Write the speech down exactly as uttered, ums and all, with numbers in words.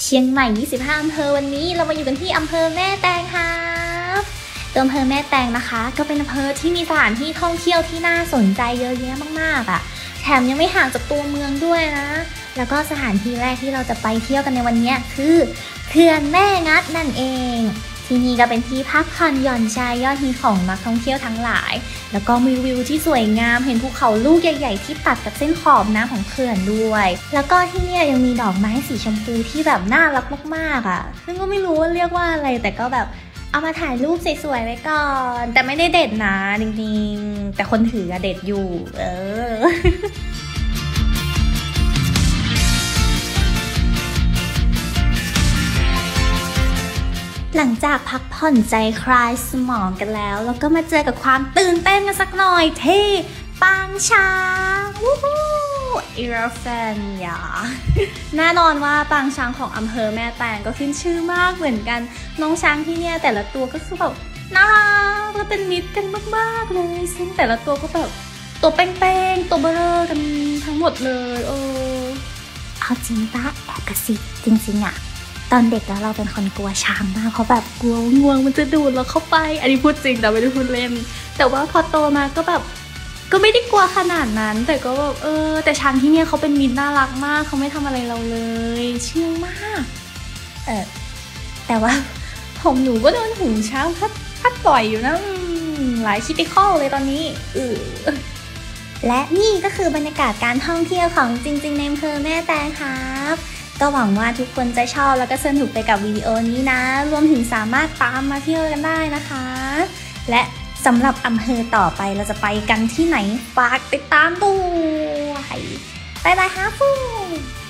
เชียงใหม่ยี่สิบห้าอำเภอวันนี้เรามาอยู่กันที่อำเภอแม่แตงครับตัวอำเภอแม่แตงนะคะก็เป็นอำเภอที่มีสถานที่ท่องเที่ยวที่น่าสนใจเยอะแยะมากๆอ่ะแถมยังไม่ห่างจากตัวเมืองด้วยนะแล้วก็สถานที่แรกที่เราจะไปเที่ยวกันในวันนี้คือเขื่อนแม่งัดนั่นเองที่นี่ก็เป็นที่พักผ่อนหย่อนใจยอดฮิตของนักท่องเที่ยวทั้งหลายแล้วก็มีวิวที่สวยงามเห็นภูเขาลูกใหญ่ๆที่ตัดกับเส้นขอบน้ำของเขื่อนด้วยแล้วก็ที่นี่ยังมีดอกไม้สีชมพูที่แบบน่ารักมากๆอ่ะซึ่งก็ไม่รู้ว่าเรียกว่าอะไรแต่ก็แบบเอามาถ่ายรูปสวยๆไว้ก่อนแต่ไม่ได้เด็ดนะจริงๆแต่คนถืออะเด็ดอยู่เออ หลังจากพักผ่อนใจคลายสมองกันแล้วแล้วก็มาเจอกับความตื่นเต้นกันสักหน่อยที่ปางช้างวู้ฮู้อิราแฟนยา แน่นอนว่าปางช้างของอำเภอแม่แตงก็ขึ้นชื่อมากเหมือนกันน้องช้างที่เนี่ยแต่ละตัวก็คือแบบน่ารักและเป็นมิตรกันมากๆเลยซึ่งแต่ละตัวก็แบบตัวเป้งๆตัวเบลอกันทั้งหมดเลยเออเอาจริงปะแอบกระซิบจริงๆอะตอนเด็กแล้วเราเป็นคนกลัวช้างมากเพราะแบบกลัวงวงมันจะดูดเราเข้าไปอันนี้พูดจริงแต่ไม่ได้พูดเล่นแต่ว่าพอโตมาก็แบบก็ไม่ได้กลัวขนาดนั้นแต่ก็แบบเออแต่ช้างที่เนี่ยเขาเป็นมิตรน่ารักมากเขาไม่ทำอะไรเราเลยเชื่องมากเออแต่ว่าผมหนูก็โดนหูช้างพัดพัดบ่อยอยู่นะหลายคิดติคอลเลยตอนนี้เออและนี่ก็คือบรรยากาศการท่องเที่ยวของจริงๆในอำเภอแม่แตงครับก็หวังว่าทุกคนจะชอบแล้วก็สนุกไปกับวิดีโอนี้นะรวมถึงสามารถตามมาเที่ยวกันได้นะคะและสำหรับอำเภอต่อไปเราจะไปกันที่ไหนฝากติดตามด้วยบ๊ายบายฮะฟู